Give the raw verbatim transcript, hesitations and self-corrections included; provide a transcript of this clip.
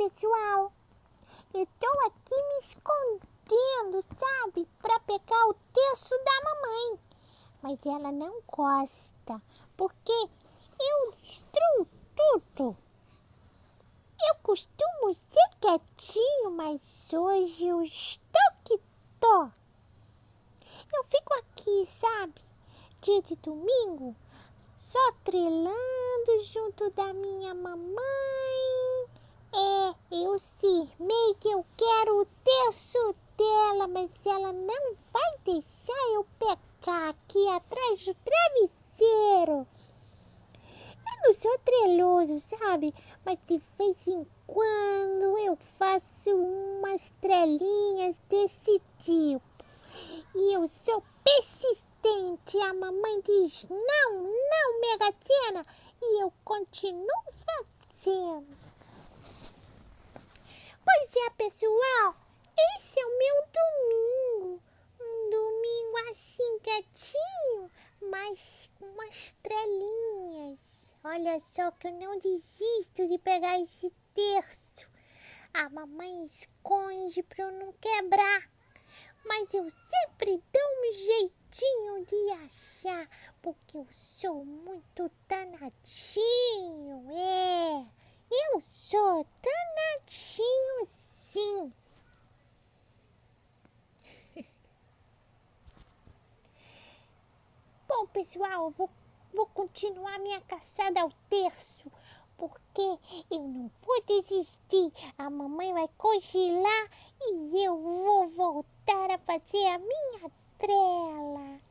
pessoal? Eu tô aqui me escondendo, sabe? Pra pegar o terço da mamãe. Mas ela não gosta, porque eu destruo tudo. Eu costumo ser quietinho, mas hoje eu estou que tô. Eu fico aqui, sabe? Dia de domingo, só trelando junto da minha mamãe. É, eu cismei que eu quero o terço dela, mas ela não vai deixar eu pegar aqui atrás do travesseiro. Eu não sou treloso, sabe? Mas de vez em quando eu faço umas trelinhas desse tipo. E eu sou persistente. A mamãe diz não, não, Megatina. E eu continuo fazendo. Pois é, pessoal. Esse é o meu domingo. Um domingo assim quietinho, mas com umas trelinhas. Olha só que eu não desisto de pegar esse terço. A mamãe esconde para eu não quebrar. Mas eu sempre dou um jeitinho de achar, porque eu sou muito danadinho, é. Eu sou danadinho, sim. Bom, pessoal, eu vou, vou continuar minha caçada ao terço, porque eu não vou desistir. A mamãe vai cochilar e eu vou voltar a fazer a minha trela.